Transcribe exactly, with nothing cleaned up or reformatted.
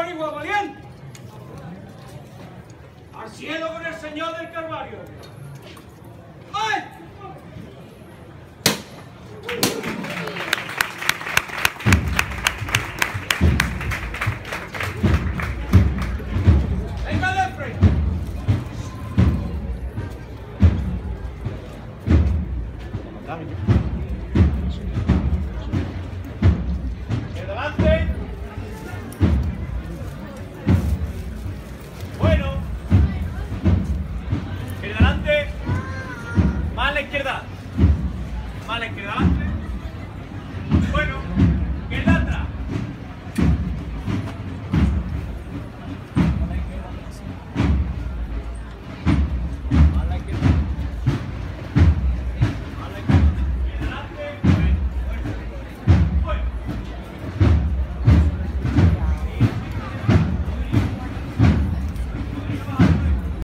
boricua valiente. Al cielo con el Señor del Calvario. ¡Ay! Venga, Lefrey. Adelante. Bueno. Izquierda adelante. Más a la izquierda. Más a la izquierda adelante. Bueno.